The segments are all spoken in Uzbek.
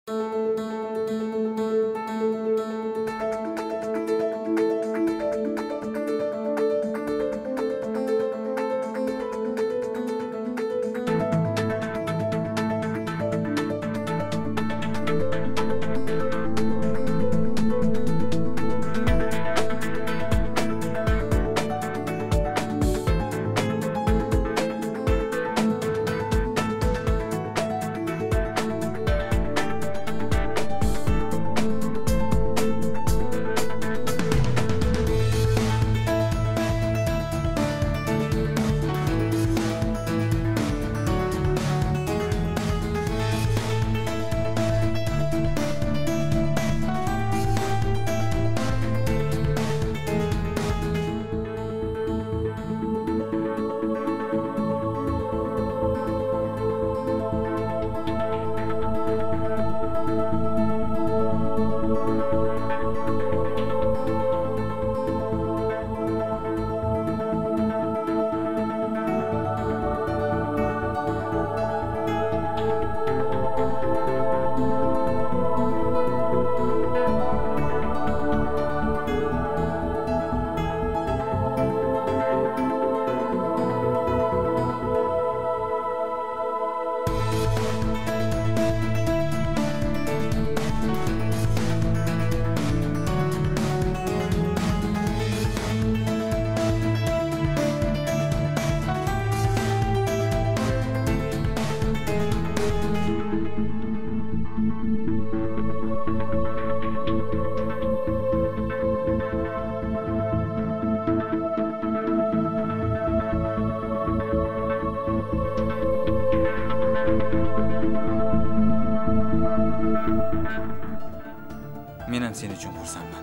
Men ham sen uchun xursandman.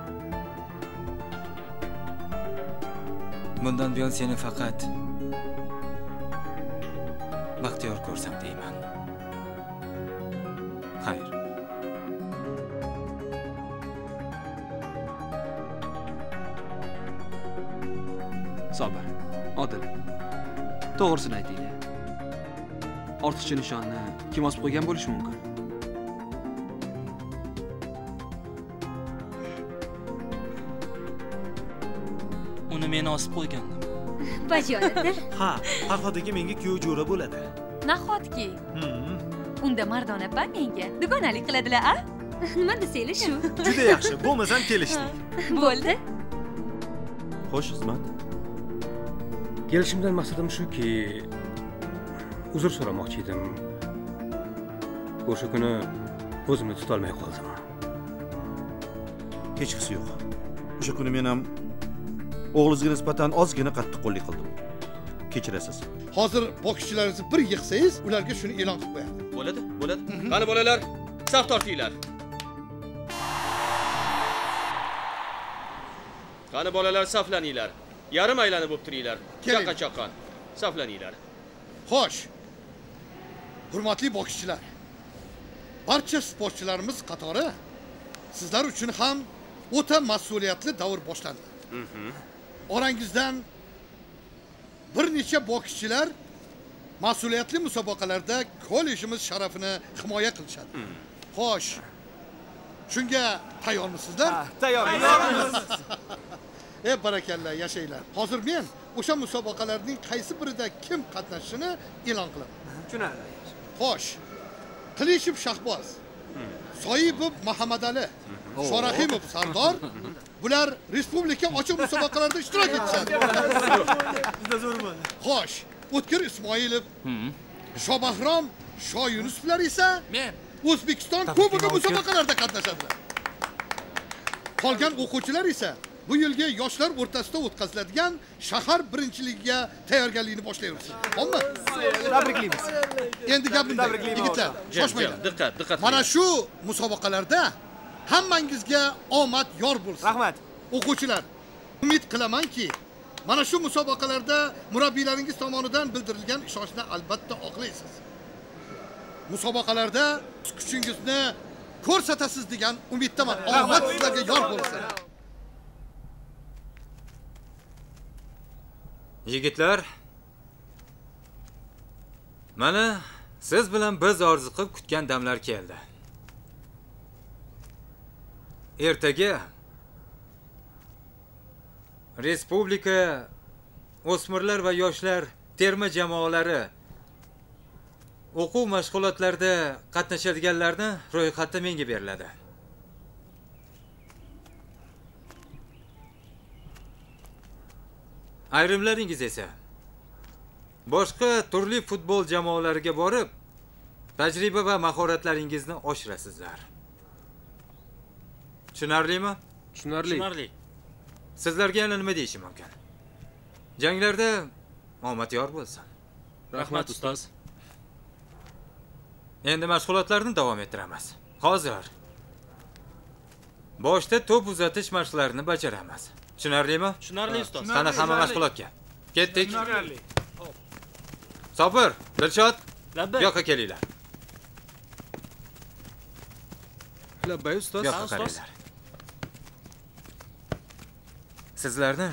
Bundan buyon seni faqat baxtiyor ko'rsam deyman. Xayr. Sabr, Odil. To'g'risini aytinglar. Ortiqcha nishonni kim osib qo'ygan bo'lishi mumkin? Uni men osib qo'ygandim. Bajonadir. Ha, Farhodga menga kuyov jo'ra bo'ladi. Nahotki? Unda Mardon opa menga dugonalik qiladilar, a? Nima desanglar shu? Juda yaxshi, bo'lmasam kelishdik. Bo'ldi. Xo'sh, xizmat. Kelishimdan maqsadim shuki, uzr so'ramoqchi edim. O'sha kuni o'zimni tuta olmay qoldim. Kechgisi yo'q. O'sha kuni men ham o'g'lingizga nisbatan ozgina qattiqqo'llik qildim. Kechirasiz. Hozir bokschilaringizni bir yig'sangiz, ularga shuni e'lon qilib qo'yadi. Bo'ladi, bo'ladi. Qani bolalar, saf tortinglar. Qani bolalar, saflaninglar. Yarim aylanib o'ptiringlar. Chaqa-chaqon. Saflaninglar. Xo'sh. Hurmatli bokschilar. Barcha sportchilarimiz qatori sizlar uchun ham o'ta mas'uliyatli davr boshlandi. Orangizdan bir necha bokschilar mas'uliyatli musobaqalarda kollejimiz sharafini himoya qilishadi. Xo'sh. Shunga tayyormisizlar? Tayyormiz. Barakalla, yashaylar. Hozir men o'sha musobaqalarning qaysi birida kim qatnashishini e'lon qilaman. Tushunarli. Xo'sh. Qilishib Shahboz, Soyibov Muhammadali, Shorahimov Sardor bular respublika ochiq musobaqalarida ishtirok etishadi. Juda zo'r bo'ldi. Xo'sh, O'tkir Ismoilov, Shobahrom Shoyunusovlar esa men O'zbekiston Kubogi musobaqalarida qatnashadilar. Qolgan o'quvchilar esa bu yilgi yoshlar o'rtasida o'tkaziladigan shahar birinchiligiga tayyorgarlikni boshlayapsiz. Xo'pmi? Tabriklaymiz. Endi gap bunda. Yigitlar, shoshmanglar. Diqqat. Mana shu musobaqalarda hammangizga omad yor bo'lsin. Rahmat. O'quvchilar, umid qilamanki, mana shu musobaqalarda murabbiylaringiz tomonidan bildirilgan ishonchni albatta oqlaysiz. Musobaqalarda kuchingizni ko'rsatasiz degan umiddaman. Omad sizlarga yor bo'lsin. Yigitlar, mana siz bilan biz orziqib kutgan damlar keldi. ertaga Respublika o'smirlar va yoshlar terma jamoalari o'quv mashg'ulotlarida qatnashadiganlarni ro'yxati menga beriladi. Ayrimlaringiz esa boshqa turli futbol jamoalariga borib, tajriba va mahoratlaringizni oshirasizlar. Tushunarlimi? Tushunarli. Sizlarga yana nima deyishim mumkin? Janglarda omad yor bo'lsin. Rahmat ustoz. Endi mashg'ulotlarni davom ettiramiz. Hozir boshda to'p uzatish mashqlarini bajaramiz. Tushunarlimi? Tushunarli ustoz. Qani hamma mashg'ulotga. Ketdik. Sobir, Dilshod, Labbay. yoqqa kelinglar. Labbay ustoz. Yoqqa qaranglar. Sizlarni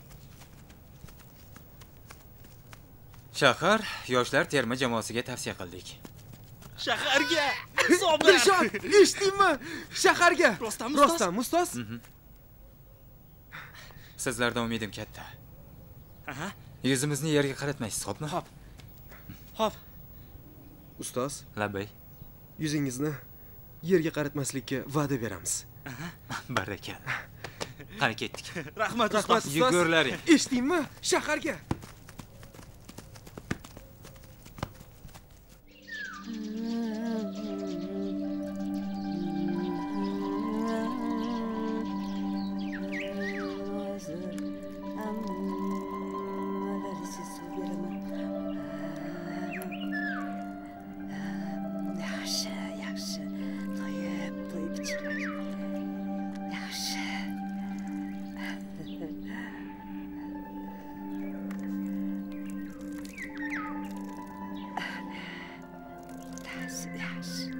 shahar yoshlar terma jamoasiga tavsiya qildik. Shaharga. Sobir. Dilshod, eshitdingmi? Shaharga. Rostdanmi ustoz? Rostdan ustoz? Sizlardan umidim katta. Aha. Yuzimizni yerga qaratmaysiz, xo'pmi? Xo'p. Ustoz, Labbay. yuzingizni yerga qaratmaslikka va'da beramiz. Barakal. Qani ketdik. Rahmat Rahmat ustoz. ustoz. Yugurlaring. Eshitdingmi? Shaharga. Yaxshi. To'yib ichinglar. Yaxshi. Yaxshi.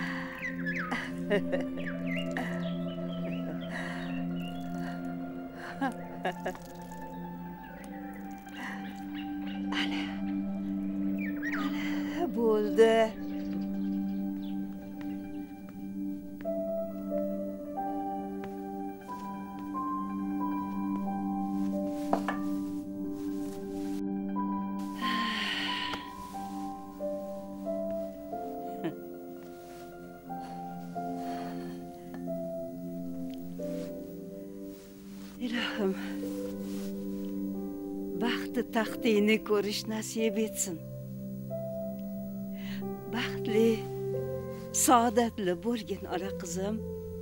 Ana bo'ldi. Ilohim, baxti taxtini ko'rish nasib etsin. Baxtli, saodatli bo'lgin ola qizim.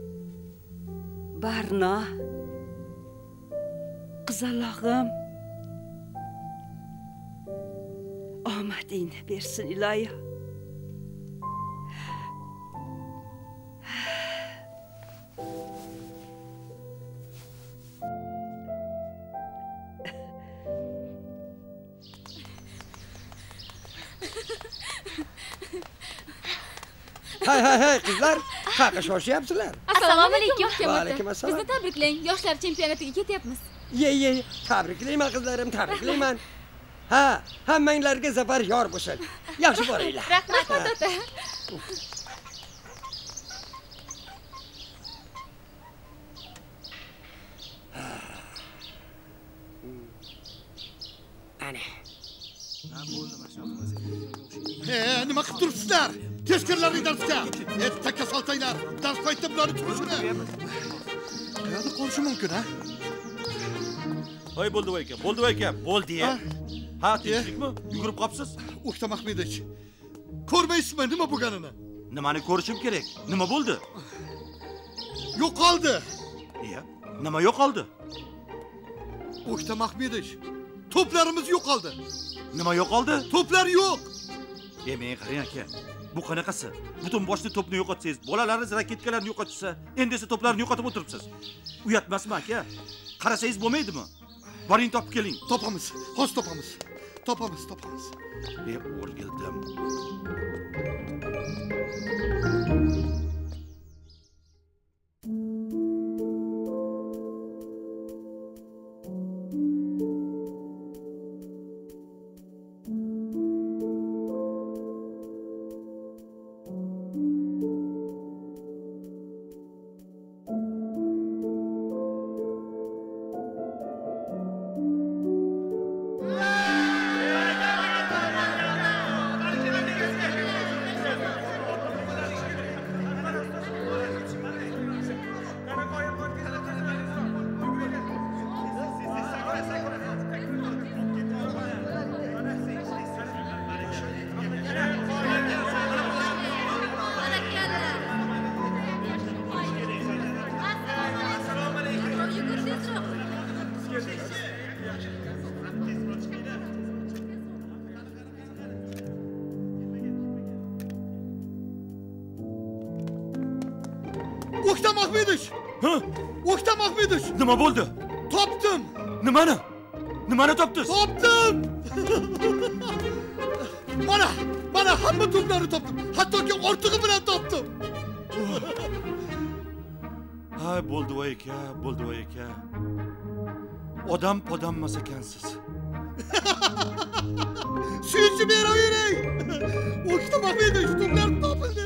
Barno, qizalog'im. Omadingni bersin iloyim. Hay qizlar, qayerga shoshyapsizlar? Assalomu alaykum. Va alaykum assalom. Bizni tabriklang, yoshlar chempionatiga ketyapmiz. Ye, tabriklayman qizlarim, tabriklayman. Ha, hammanglarga zafar yor bo'lsin. Yaxshi boringlar. Rahmat ota. Ana. Nima qilib turibsizlar? Tezkirlaring darsga. Takka soltanglar. Dars paytida bularni turishini. Qayerda qolishi mumkin, ha? Voy bo'ldi voy aka, bo'ldi-ya. Ha, tinchlikmi? Yugurib qopsiz? O'ktam Ahmedovich. Ko'rmaysizmi nima bo'lganini? Nimani ko'rishim kerak? Nima bo'ldi? Yo'qoldi. Nima yo'qoldi? O'ktam Ahmedovich. To'plarimiz yo'qoldi. Nima yo'qoldi? To'plar yo'q. Men qarang aka. Bu qanaqasi? Butun boshli to'pni yo'qotsangiz, bolalaringiz raketkalarni yo'qotsa, endi esa to'plarni yo'qotib o'tiribsiz. Uyat emasmi aka? Qarasangiz bo'lmaydimi? Boring topib keling. Topamiz. Hozir topamiz. Topamiz. O'rgildim. O'ktam Ahmedovich! Ha? O'ktam Ahmedovich! Nima bo'ldi? Topdim! Nimani? Nimani topdingiz? Topdim! Mana hamma to'plarni topdim. Hattoki ortig'i bilan topdim. Ha, bo'ldi voy aka, bo'ldi voy aka. Odam podammas ekansiz. Suyunchi beravering. O'ktam Ahmedovich to'plar topildi.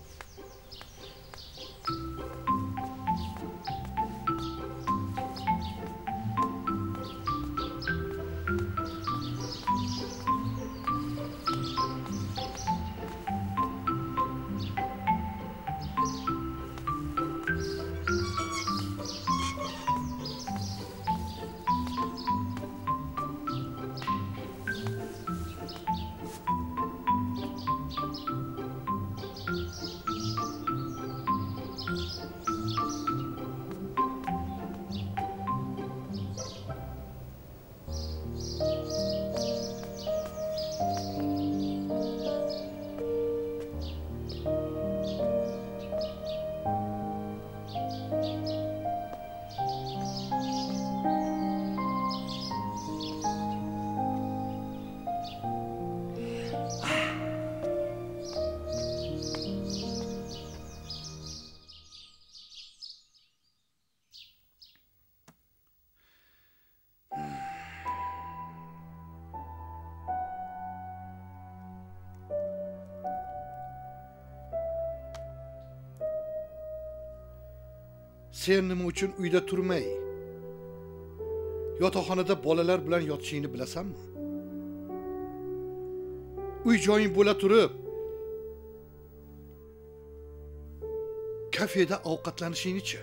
Sen nima uchun uyda turmay, yotoqxonada bolalar bilan yotishingni bilasanmi? Uy joying bo'la turib, kafeda ovqatlanishingni-chi?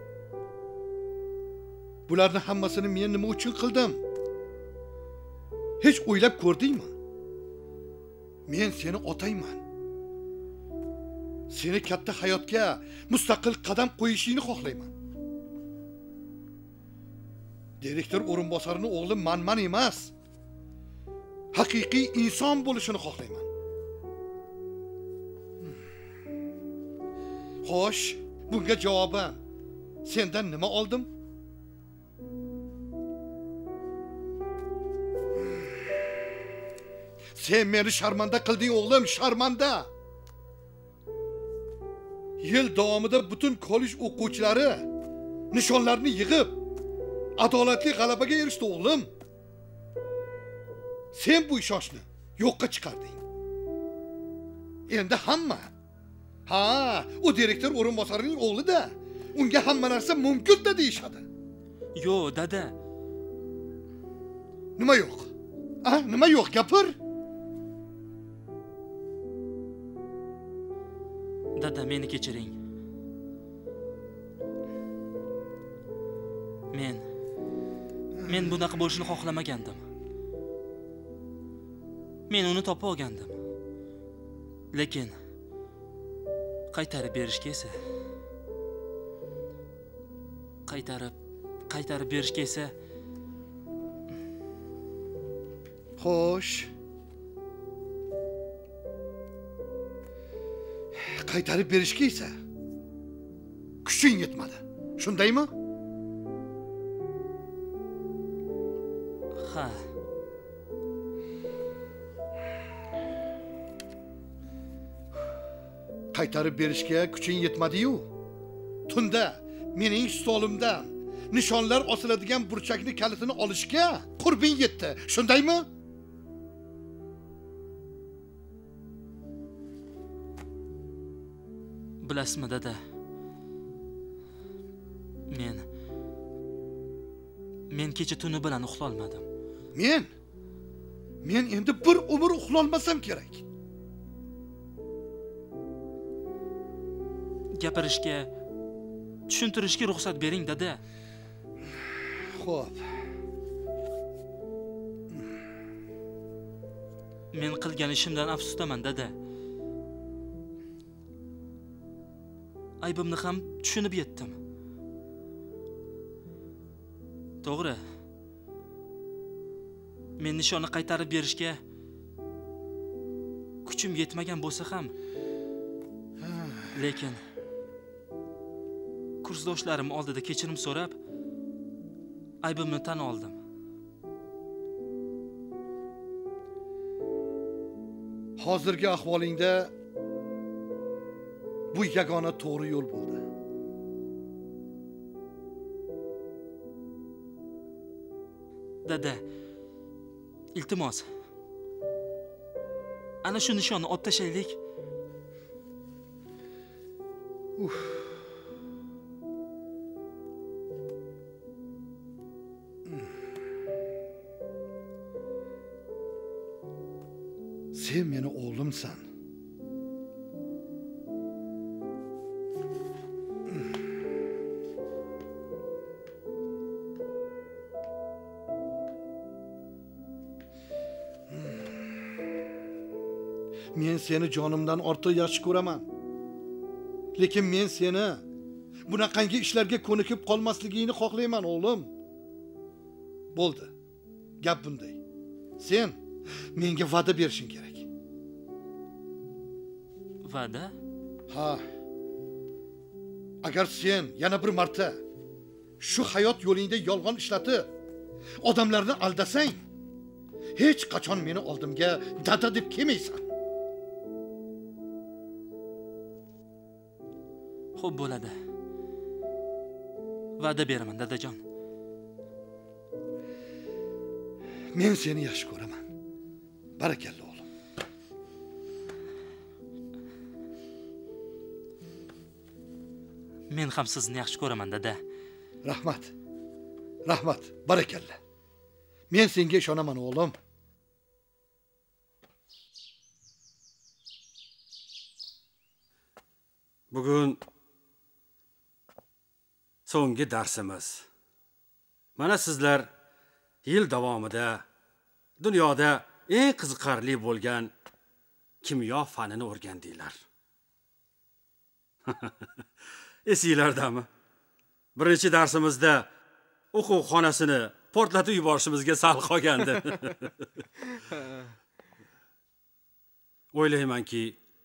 Bularning hammasini men nima uchun qildim? Hech o'ylab ko'rdingmi? Men seni otayman. Seni katta hayotga mustaqil qadam qo'yishingni xohlayman. Direktor o'rinbosarining o'g'li manman emas, haqiqiy inson bo'lishini xohlayman. Xo'sh, bunga javoban sendan nima oldim? Sen meni sharmanda qilding o'g'lim, sharmanda. Yil davomida butun kollej o'quvchilari nishonlarni yig'ib, adolatli g'alabaga erishdi o'g'lim. Sen bu ishonchni yo'qqa chiqarding. Endi hamma, u direktor o'rinbosarining o'g'li-da, unga hamma narsa mumkin-da deyishadi. Yo'q, dada. Nima yo'q? Nima yo'q, gapir. Dada, meni kechiring. Men bunaqa bo'lishini xohlamagandim. Men uni topib olgandim. Lekin qaytarib berishga esa qaytarib berishga esa xo'sh. Qaytarib berishga esa kuching yetmadi. Shundaymi? Ha. Qaytarib berishga kuching yetmadi-yu. Tunda mening stolimdan nishonlar osiladigan burchakni kalitini olishga qurbing yetdi. Shundaymi? Bilasizmi, dada? Men kecha tuni bilan uxlolmadim. Men endi bir umr uxlolmasam kerak. Gapirishga, tushuntirishga ruxsat bering, dada. Xo'p. Men qilgan ishimdan afsusdaman, dada. Aybimni ham tushunib yetdim. To'g'ri. Men nishonni qaytarib berishga kuchim yetmagan bo'lsa ham, kursdoshlarim oldida kechirim so'rab, aybimni tan oldim. Hozirgi ahvolingda bu yagona to'g'ri yo'l bo'ldi. Dada, iltimos. Ana shu nishonni olib tashlaylik. Sen meni o'g'limsan. Men seni jonimdan ortiq yaxshi ko'raman. Lekin men seni bunaqangi ishlarga ko'nikib qolmasligingni xohlayman, o'g'lim. Bo'ldi. Gap bunday. Sen menga va'da berishing kerak. Va'da? Ha. Agar sen yana bir marta shu hayot yo'lingda yolg'on ishlatib, odamlarni aldasang, hech qachon meni oldimga dada deb kelmaysan. Xo'p bo'ladi. Va'da beraman, dadajon. Men seni yaxshi ko'raman. Barakalla o'g'lim. Men ham sizni yaxshi ko'raman, dada. Rahmat. Rahmat, barakalla. Men senga ishonaman, o'g'lim. Bugun so'nggi darsimiz. Mana sizlar yil davomida dunyoda eng qiziqarli bo'lgan kimyo fanini o'rgandinglar. Esinglardami? Birinchi darsimizda o'quv xonasini portlatib yuborishimizga sal qolgandi. O'ylaymanki,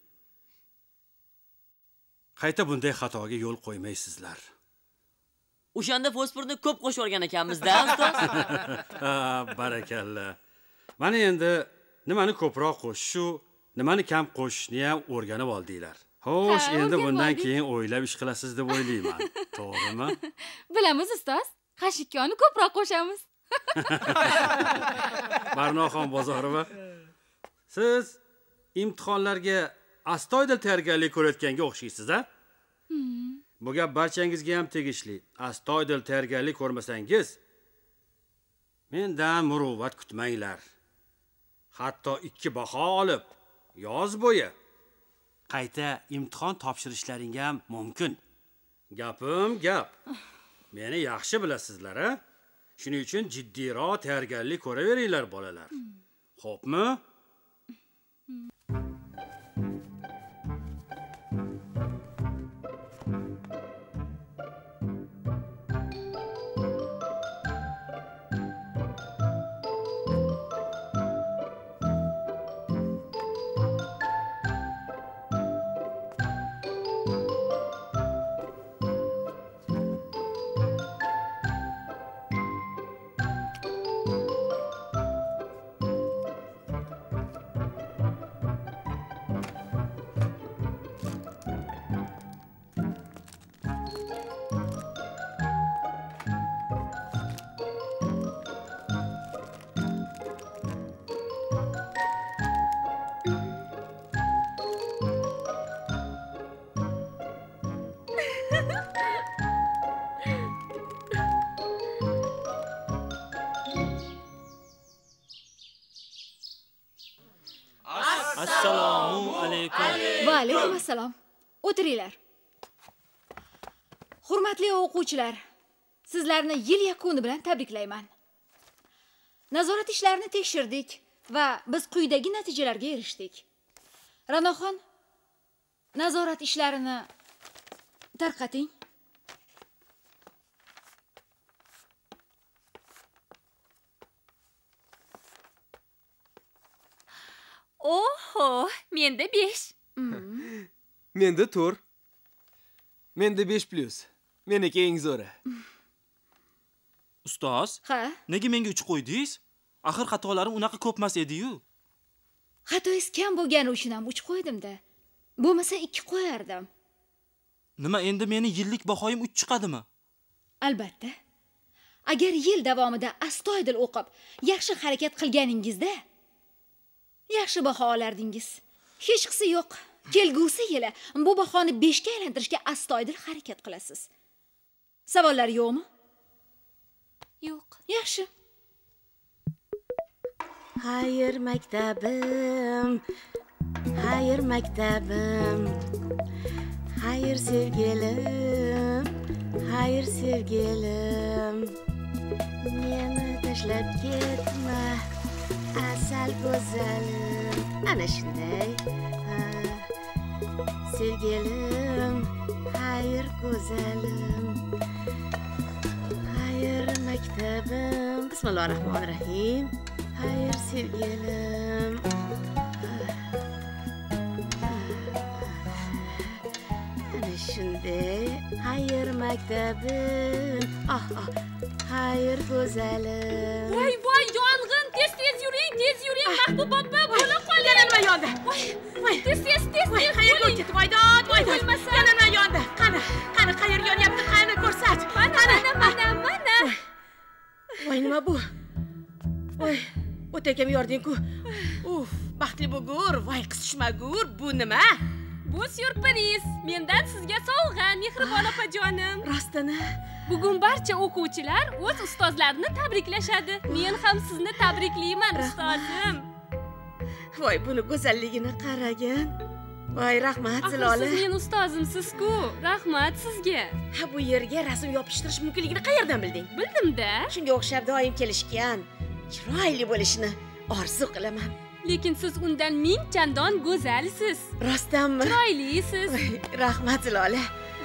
qayta bunday xatoga yo'l qo'ymaysizlar. O'shanda fosforni ko'p qo'shib o'rgan ekanmiz-da, ustoz. Barakalla. Mana endi nimani ko'proq qo'shish, nimani kam qo'shishni ham o'rganib oldinglar. Xo'sh, endi bundan keyin o'ylab ish qilasiz deb o'ylayman. To'g'rimi? Bilamiz, ustoz. Qashikkonni ko'proq qo'shamiz. Barnoxon Bozorova. Siz imtihonlarga astoydil tayyorgarlik ko'rayotganga o'xshaysiz, a? Bu gap barchangizga ham tegishli. Astoydil tayyorgarlik ko'rmasangiz, mendan muruvvat kutmanglar. Hatto 2 baho olib, yoz bo'yi qayta imtihon topshirishlaring ham mumkin. Gapim gap. Meni yaxshi bilasizlar, a? Shuning uchun jiddiyroq tayyorgarlik ko'raveringlar, bolalar. Xo'pmi? Assalomu alaykum. Va alaykum assalom. O'tiringlar. Hurmatli o'quvchilar, sizlarni yil yakuni bilan tabriklayman. Nazorat ishlarini tekshirdik va biz quyidagi natijalarga erishdik. Ranoxon, nazorat ishlarini tarqating. Oho, menda 5. Menda 4. Menda 5+. Meniki eng zo'ri. Ustoz, Ha? nega menga 3 qo'ydingiz? Axir xatolarim unaqa ko'pmas edi-yu. Xatoyingiz kam bo'lgani uchun ham 3 qo'ydim-da. Bo'lmasa 2 qo'yardim. Nima endi meni yillik bahoyim 3 chiqadimi? Albatta. Agar yil davomida astoydil o'qib, yaxshi harakat qilganingizda yaxshi baho olardingiz. Hech qisi yo'q. Kelgusi yili bu bahoni 5 ga aylantirishga astoydil harakat qilasiz. Savollar yo'qmi? Yo'q. Yaxshi. Xayr maktabim, xayr maktabim, xayr sevgilim, xayr sevgilim. Meni tashlab ketma, asal go'zalim. Ana shunday. Sevgilim, xayr go'zalim. Xayr maktabim. Bismillahirrohmanirrohim. Xayr sevgilim. Ana shunday. Xayr maktabim. Xayr go'zalim. Voy, yong'in! Tez yuring, Mahbub opa, bo'la qoldi. Yana nima yondi? Voy, tez. Qayerga o'tdi? Voydod. Yana nima yondi? Qani, qayer yonyapti? Qani ko'rsat. Mana. Voy, nima bu? Voy, o'takam yording-ku. Baxtli bo'lgur, voy qisishmagur. Bu nima? Bu syurpriz. Mendan sizga sovg'a, Mehribon opajonim. Rostini? Bugun barcha o'quvchilar o'z ustozlarini tabriklashadi. Men ham sizni tabriklayman, ustozim. Voy, buni go'zalligini qaragin. Voy, rahmat, Zilola. Siz men ustozimsiz-ku. Rahmat sizga. Ha, bu yerga rasm yopishtirish mumkinligini qayerdan bilding? Bildim-da. Shunga o'xshab doim kelishgan. Chiroyli bo'lishini orzu qilaman. Lekin siz undan 1000 chandon go'zalsiz. Rostdanmi? Chiroylisiz. Rahmat, Zilola.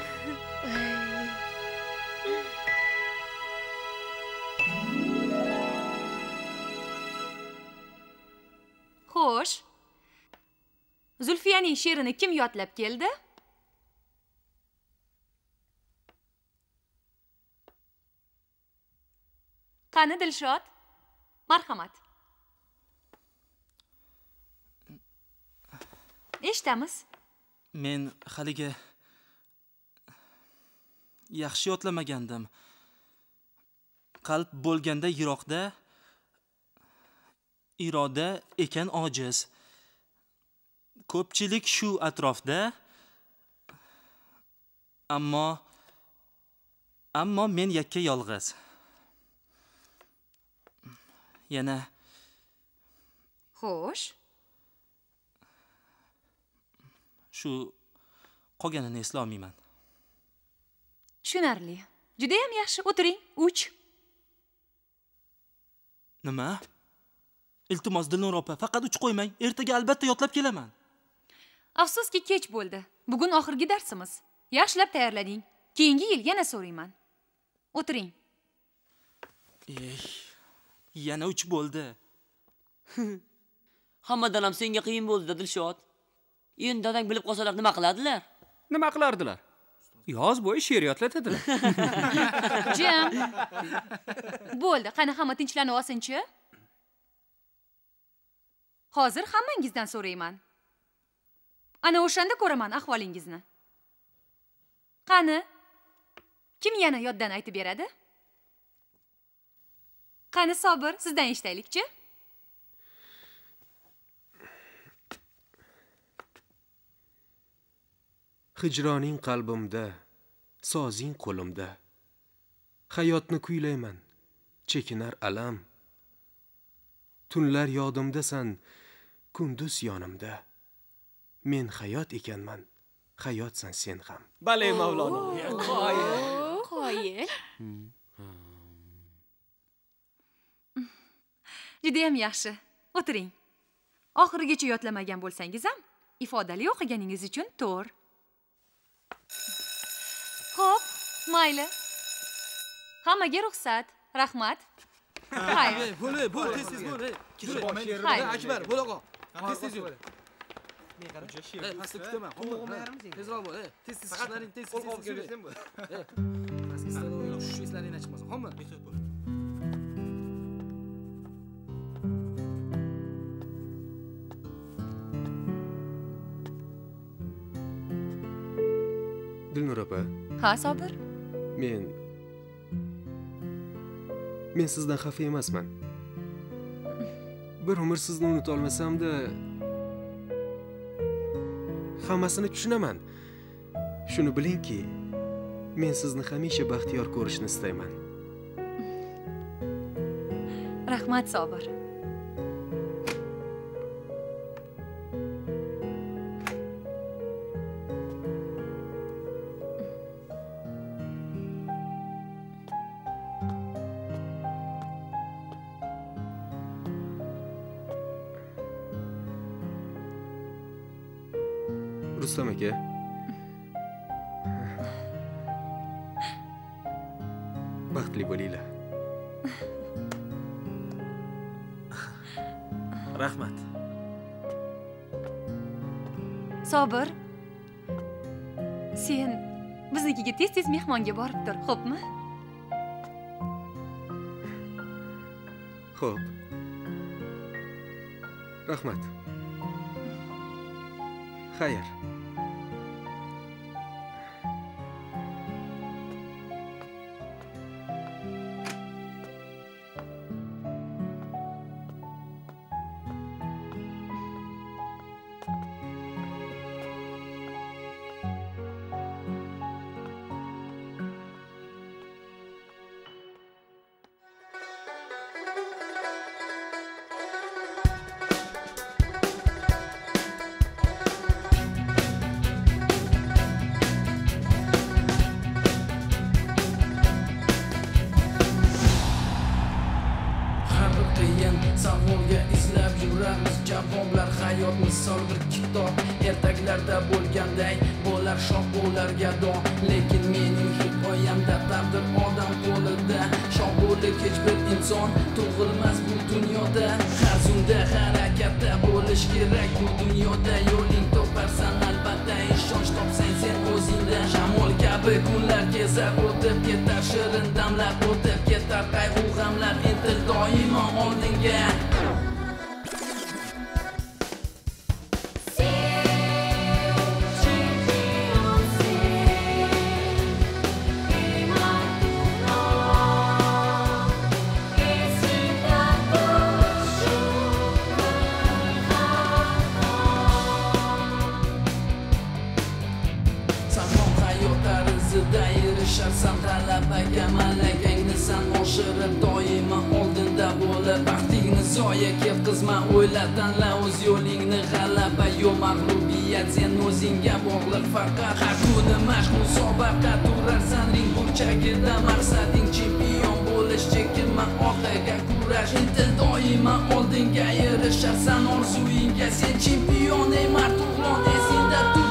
Xo'sh. Zulfiyaning she'rini kim yodlab keldi? Qani Dilshod? Marhamat. Eshitamiz. Men haliga yaxshi yodlamagandim. Qalb bo'lganda yiroqda, iroda ekan ojiz. Ko'pchilik shu atrofda, ammo men yakka yolg'iz. Yana Xo'sh. Shu qolganini eslay olmayman. Tushunarli. Juda ham yaxshi. O'tiring. 3. Nima? Iltimos Dilnur opa, faqat 3 qo'ymang. Ertaga albatta yodlab kelaman. Afsuski kech bo'ldi. Bugun oxirgi darsimiz. Yaxshilab tayyorlaning. Keyingi yil yana so'rayman. O'tiring. Yana 3 bo'ldi. Hammadan ham senga qiyin bo'ldi, Dilshod. Endi dadang bilib qolsalar nima qiladilar? Nima qilardilar? Yoz bo'yi she'r yodlatadilar. Jim. Bo'ldi, qani hamma tinchlanib olsin-chi? Hozir hammangizdan so'rayman. Ana o'shanda ko'raman ahvolingizni. Qani? Kim yana yoddan aytib beradi? Qani Sobir, sizdan eshitaylik-chi? Hijroning qalbimda, sozing qo'limda. Hayotni kuylayman, chekinar alam. Tunlar yodimdasan, kunduz yonimda. Men hayot ekanman, hayotsan sen ham. Bale Mavlono. Qoyil. Juda ham yaxshi. O'tiring. Oxirigacha yodlamagan bo'lsangiz ham, ifodali o'qiganingiz uchun to'r. Xo'p, mayli. Hammaga ruxsat. Rahmat. Bo'l, tez bo'l. Akbar, bo'l og'a. Tez yur. men qara. Pastda kutaman. Tezroq bo'l. Tez-tez ishlaring, tez-tez Qo'rqib bu. Pastga ishlaring, shu eslaringni chiqmasin. Xo'pmi? Dilnur opa, Ha, Sobir? men sizdan xafa emasman. Bir umr sizni unuta olmasam-da, hammasini tushunaman. Shuni bilingki, men sizni hamisha baxtiyor ko'rishni istayman. Rahmat, Sobir. Rustam aka. Baxtli bo'linglar. Rahmat. Sobir. Sen biznikiga tez-tez mehmonga borib tur, xo'pmi? Xo'p. Rahmat. Xayr. Savolga izlab yuramiz javoblar, hayot misol bir kitob. Ertaklarda bo'lganday bo'lar shoh, bo'lar gado. Lekin mening hikoyamda taqdir odam qo'lida. Shoh bo'lib hech bir inson tug'ilmas bu dunyoda. Har zunda harakatda bo'lish kerak bu dunyoda. Yo'ling toparsan albatta, ishonch topsang sen o'zingda. Shamol kabi kunlar kezar, o'tib ketar shirin damlar, o'tib ketar qayg'u g'amlar. Intil doimo oldinga. Erisharsan g'alabaga, malakangni san oshirib doimo oldinda bo'lib, vaqtingni zoya ketkazma, o'yla, tanla o'z yo'lingni. G'alaba yo mag'lubiyat sen o'zingga bog'liq faqat. Har kuni mashq musobaqa, turarsan ring burchagida. Maqsading chempion bo'lish, chekinma orqaga kurash. Intil doimo oldinga, erisharsan orzuingga. Sen chempion ey mard o'g'lon, esingda tur.